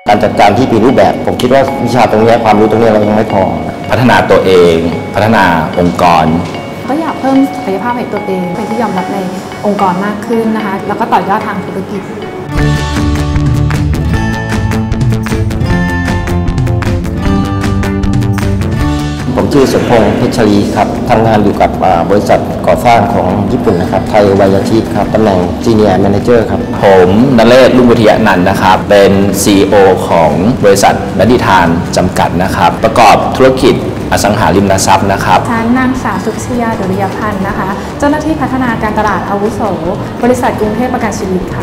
การจัดการที่มีรูปแบบผมคิดว่าวิชาตรงนี้ความรู้ตรงนี้เรายังไม่พอพัฒนาตัวเองพัฒนาองค์กรก็อยากเพิ่มศักยภาพให้ตัวเองเป็นที่ยอมรับในองค์กรมากขึ้นนะคะแล้วก็ต่อยอดทางธุรกิจผมชื่อสมพงษ์เพชรรีครับทำงานอยู่กับบริษัทก่อสร้างของญี่ปุ่นนะครับไทยวายาชิครับตำแหน่ง Senior Manager ครับผมนเรศ รุ่งวิทยานันท์นะครับเป็น CEO ของบริษัทนดิธานจำกัดนะครับประกอบธุรกิจอสังหาริมทรัพย์นะครับฉันนางสาวสุขศยาดุริยพันธ์นะคะเจ้าหน้าที่พัฒนาการตลาดอาวุโสบริษัทกรุงเทพประกันชีวิตค่ะ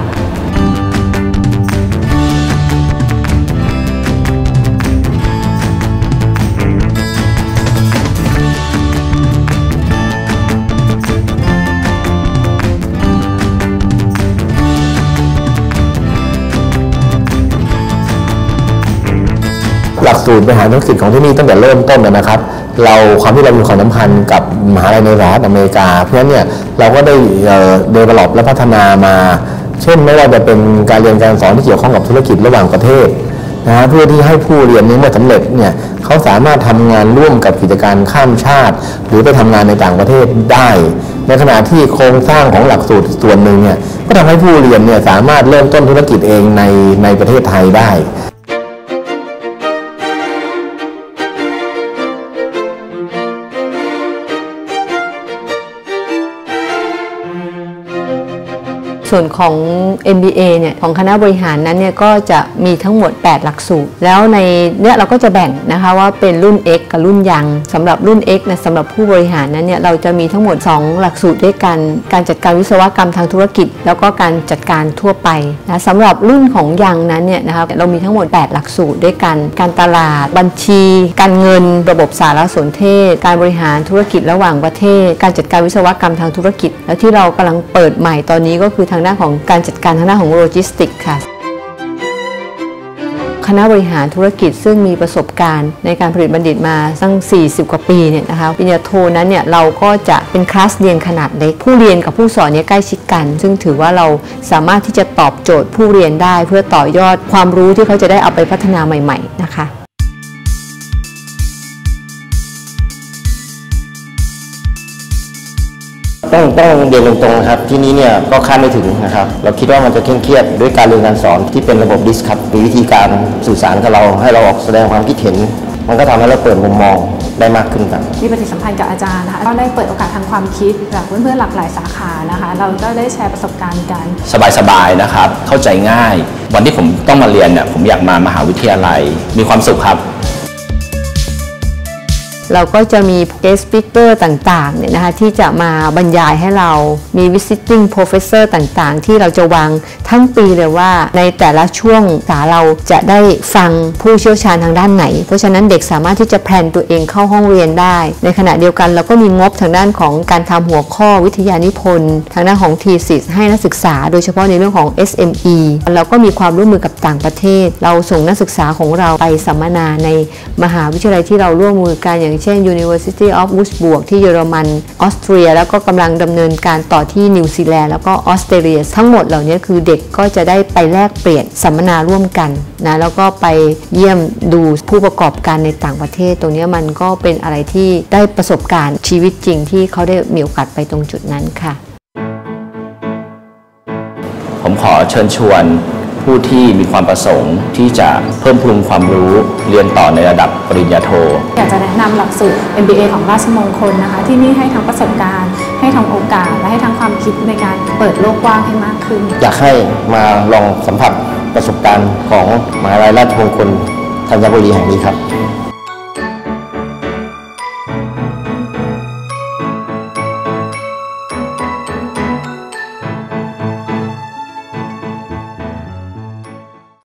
หลักสูตรบริหารธุรกิจของที่นี่ตั้งแต่เริ่มต้นนะครับความที่เรามีความสัมพันธ์กับมหาวิทยาลัยในสหรัฐอเมริกาเพราะฉะนั้นเนี่ยเราก็ได้develop และพัฒนามาเช่นไม่ว่าจะเป็นการเรียนการสอนที่เกี่ยวข้องกับธุรกิจระหว่างประเทศนะฮะเพื่อที่ให้ผู้เรียนนี้เมื่อสำเร็จเนี่ยเขาสามารถทำงานร่วมกับกิจการข้ามชาติหรือไปทำงานในต่างประเทศได้ในขณะที่โครงสร้างของหลักสูตรส่วนหนึ่งเนี่ยก็ทำให้ผู้เรียนเนี่ยสามารถเริ่มต้นธุรกิจเองในประเทศไทยได้ส่วนของ MBA เนี่ยของคณะบริหารนั้นเนี่ยก็จะมีทั้งหมด8หลักสูตรแล้วในเนี่ยเราก็จะแบ่งนะคะว่าเป็นรุ่น X กับรุ่นยังสำหรับรุ่น X นะสำหรับผู้บริหารนั้นเนี่ยเราจะมีทั้งหมด2หลักสูตรด้วยกันการจัดการวิศวกรรมทางธุรกิจแล้วก็การจัดการทั่วไปนะสำหรับรุ่นของยังนั้นเนี่ยนะคะเรามีทั้งหมด8หลักสูตรด้วยกันการตลาดบัญชีการเงินระบบสารสนเทศการบริหารธุรกิจระหว่างประเทศการจัดการวิศวกรรมทางธุรกิจและที่เรากำลังเปิดใหม่ตอนนี้ก็คือทางด้านของการจัดการทางด้านของโลจิสติกส์ค่ะคณะบริหารธุรกิจซึ่งมีประสบการณ์ในการผลิตบัณฑิตมาตั้ง40 กว่าปีเนี่ยนะคะปริญญาโทนั้นเนี่ยเราก็จะเป็นคลาสเรียนขนาดเล็กผู้เรียนกับผู้สอนเนี่ยใกล้ชิดกันซึ่งถือว่าเราสามารถที่จะตอบโจทย์ผู้เรียนได้เพื่อต่อยอดความรู้ที่เขาจะได้เอาไปพัฒนาใหม่ๆนะคะต้องเรียนตรงๆนะครับที่นี้เนี่ยก็คาดไม่ถึงนะครับเราคิดว่ามันจะเคร่งเครียดด้วยการเรียนการสอนที่เป็นระบบดิสคัพมีวิธีการสื่อสารกับเราให้เราออกแสดงความคิดเห็นมันก็ทำให้เราเปิดมุมมองได้มากขึ้นครับมีปฏิสัมพันธ์กับอาจารย์นะคะก็ได้เปิดโอกาสทางความคิดจากเพื่อนๆหลากหลายสาขานะคะเราก็ได้แชร์ประสบการณ์กันสบายๆนะครับเข้าใจง่ายวันที่ผมต้องมาเรียนเนี่ยผมอยากมามหาวิทยาลัยมีความสุขครับเราก็จะมี guest speaker ต่างๆเนี่ยนะคะที่จะมาบรรยายให้เรามี visiting professor ต่างๆที่เราจะวางทั้งปีเลยว่าในแต่ละช่วงเราจะได้ฟังผู้เชี่ยวชาญทางด้านไหนเพราะฉะนั้นเด็กสามารถที่จะแพลนตัวเองเข้าห้องเรียนได้ในขณะเดียวกันเราก็มีงบทางด้านของการทำหัวข้อวิทยานิพนธ์ทางด้านของ thesis ให้นักศึกษาโดยเฉพาะในเรื่องของ SME เราก็มีความร่วมมือกับต่างประเทศเราส่งนักศึกษาของเราไปสัมมนาในมหาวิทยาลัยที่เราร่วมมือกันอย่างเช่น University of Würzburg ที่เยอรมันออสเตรียแล้วก็กำลังดำเนินการต่อที่นิวซีแลนด์แล้วก็ออสเตรเลียทั้งหมดเหล่านี้คือเด็กก็จะได้ไปแลกเปลี่ยนสัมมนาร่วมกันนะแล้วก็ไปเยี่ยมดูผู้ประกอบการในต่างประเทศตรงนี้มันก็เป็นอะไรที่ได้ประสบการณ์ชีวิตจริงที่เขาได้มีโอกาสไปตรงจุดนั้นค่ะผมขอเชิญชวนผู้ที่มีความประสงค์ที่จะเพิ่มพูนความรู้เรียนต่อในระดับปริญญาโทอยากจะแนะนำหลักสูตร MBA ของราชมงคลนะคะที่นี่ให้ทั้งประสบการณ์ให้ทั้งโอกาสและให้ทั้งความคิดในการเปิดโลกกว้างให้มากขึ้นอยากให้มาลองสัมผัสประสบการณ์ของมหาวิทยาลัยราชมงคลธัญบุรีแห่งนี้ครับ